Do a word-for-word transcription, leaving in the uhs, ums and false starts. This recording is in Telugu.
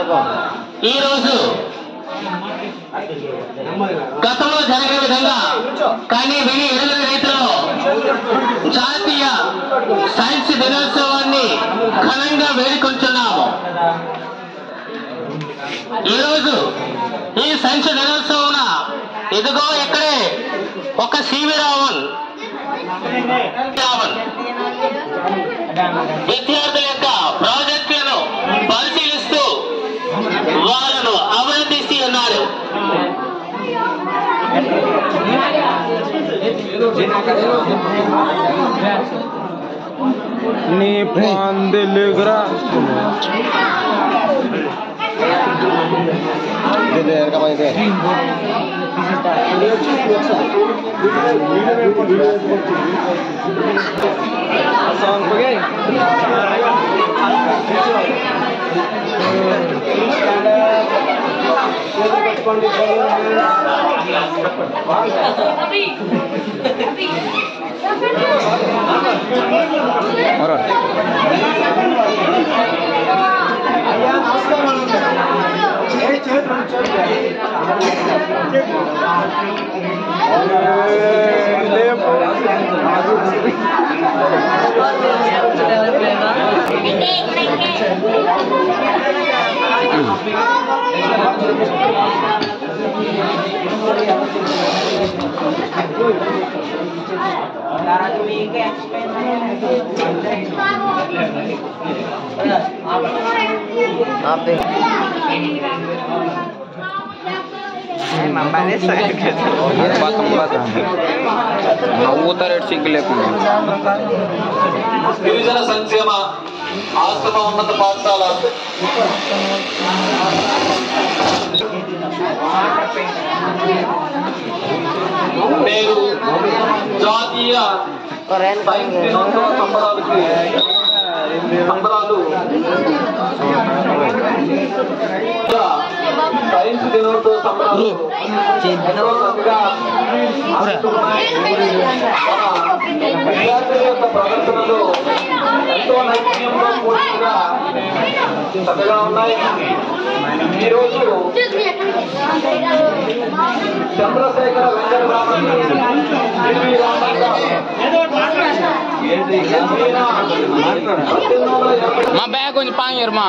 ఈ రోజు గతంలో జరిగే విధంగా కానీ విని ఎరుగని రీతిలో జాతీయ సైన్స్ దినోత్సవాన్ని ఘనంగా వేడుకుంటున్నాము. ఈరోజు ఈ సైన్స్ దినోత్సవం ఇదిగో ఇక్కడే ఒక సివి రావణ్ రావణ్ విద్యార్థుల యొక్క ప్రాజెక్టులను పరిశీలిస్తూ వాళ్ళను అభినందిస్తూ ఉన్నారు. నీ పందిలుగురా నవ్వుతారు సిగ్గు లేకుండా. గిరిజన సంక్షేమ ఆశ్రమ ఉన్నత పాఠశాల నేడు జాతీయ సైన్స్ దినోత్సవ సంబరాలకి సంబరాలు సైన్స్ దినోత్సవ సంబరాలు విద్యార్థుల యొక్క ప్రదర్శనలు ఎంతో నైపుణ్యంతో కూడినగా చక్కగా ఉన్నాయి. ఈరోజు చంద్రశేఖర వెంకటరామన్ మా బ్యాగ్ కొంచెం పాంగర్మా